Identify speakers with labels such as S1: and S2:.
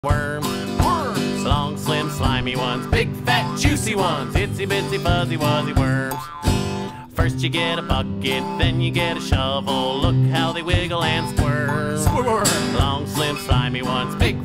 S1: Worms, worms, long, slim, slimy ones, big, fat, juicy ones, itsy bitsy, fuzzy, wuzzy worms. First you get a bucket, then you get a shovel. Look how they wiggle and squirm.
S2: Squirm.
S1: Long, slim, slimy ones, big,